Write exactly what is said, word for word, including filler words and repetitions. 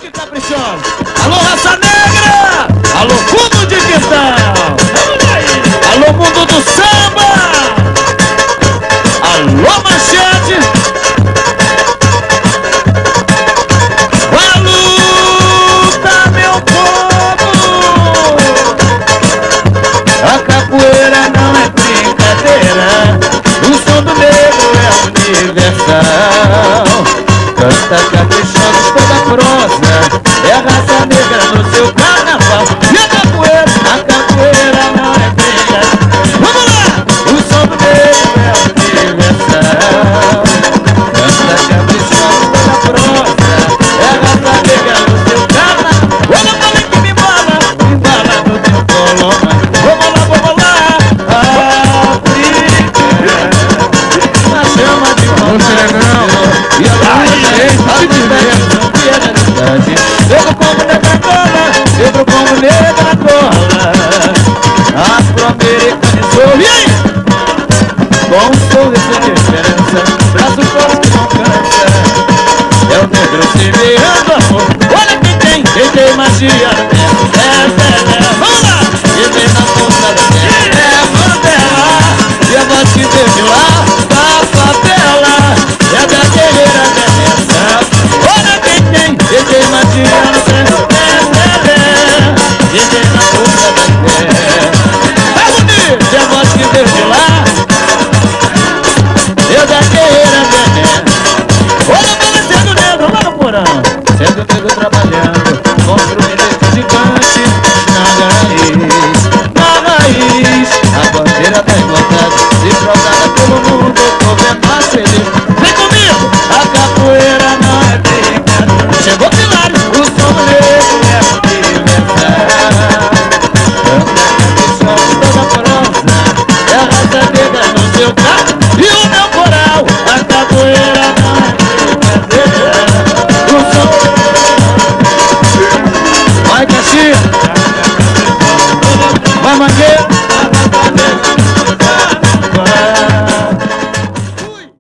que caprichando. Alô, raça negra! Alô, fundo de questão! Alô, mundo do samba! Alô, manchete! A luta, meu povo! A capoeira não é brincadeira, o som do negro é universal. Canta caprichando toda prosa, é a raça negra no seu carnaval. E a capoeira, a capoeira não é brincadeira. Vamos lá! O som do negro é universal. Canta caprichando toda prosa, é a raça negra no seu carnaval. Olha, falei que me embala, me embala no teu colo. Vamos lá, vamos lá! África, na chama de uma e a negro como negra cola, negro como negra cola, afro-americanizou. E aí? Com um sorriso de esperança, braço forte que não cansa, é o negro semeando amor. Olha quem tem, quem tem magia, é, é, é, vamos lá! Quem tem na força da terra, é a Mandela, e a voz que teve lá, da favela, é da guerreira dessa. Olha quem tem, quem tem magia no centro, é, é, é, quem tem na força da terra. Vai bonito, e a voz que teve lá, é da guerreira dessa. Olha aparecendo negro lá no porão, sendo negro trabalhando, construindo esse gigante na raiz, na raiz. A bandeira da igualdade, desfraldada pelo mundo, o povo é mais feliz. Vem comigo! A capoeira não é brincadeira. Chegou Pilar, o som negro é universal. Canta caprichando toda prosa, é a raça negra no seu carro. E o meu coral, a capoeira não é brincadeira. O som... Vai, Caxias! Vai, Mangueira!